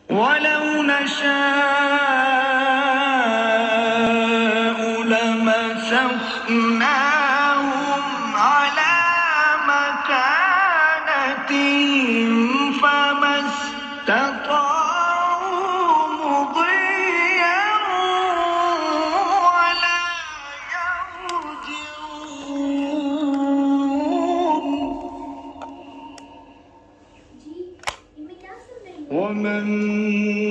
ولو نشاء لمسخناهم على مكانتهم فما استطاعوا مضيا ولا يرجعون. ومن